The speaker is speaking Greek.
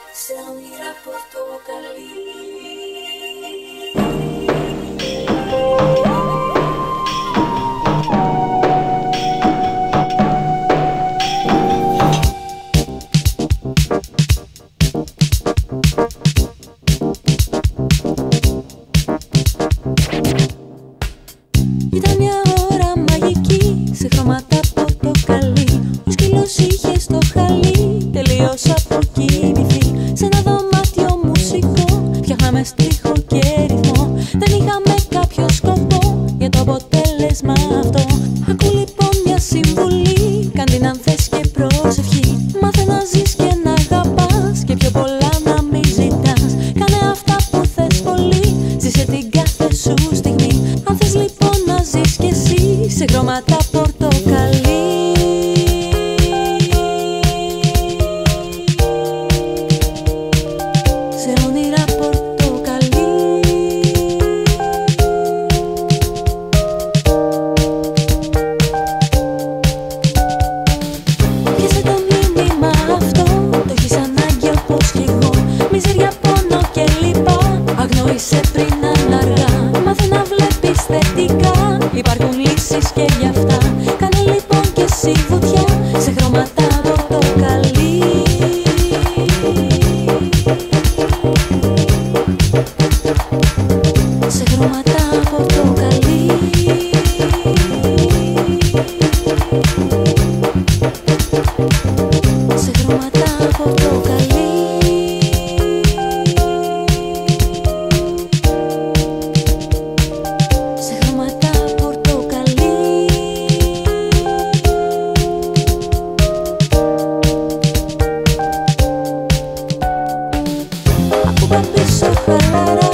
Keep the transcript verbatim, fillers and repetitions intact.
σε όνειρα πορτοκαλί. Ήταν μια ώρα μαγική σε χρώματα πορτοκαλί. Ο σκύλος είχε στο χαλί τελείως αποκοιμηθεί. Σε ένα δωμάτιο μουσικό φτιάχναμε στίχο και ρυθμό. Δεν είχαμε κάποιο σκοπό για το αποτέλεσμα αυτό. Ακού λοιπόν μια συμβουλή, κάν την αν θες και προσευχή. Μάθε να ζεις και να αγαπάς και πιο πολλά να μην ζητάς. Κάνε αυτά που θες πολύ, ζήσε την κάθε σου στιγμή. Αν θες λοιπόν να ζεις κι εσύ σε χρώματα πορτοκαλί. Σε όνειρα πορτοκαλί. Πιάσε το μήνυμα αυτό, το έχεις ανάγκη όπως κι εγώ. Μιζέρια, πόνο και λοιπά, αγνόησε πριν αν αργά. Μάθε να βλέπεις θετικά, υπάρχουν λύσεις και γι' αυτά. Κάνε λοιπόν και εσύ βουτιά σε χρώματα πορτοκαλί. Σε χρώματα πορτοκαλί. Σε χρώματα πορτοκαλί. Σε χρώματα πορτοκαλί. Από πίσω χαλαρά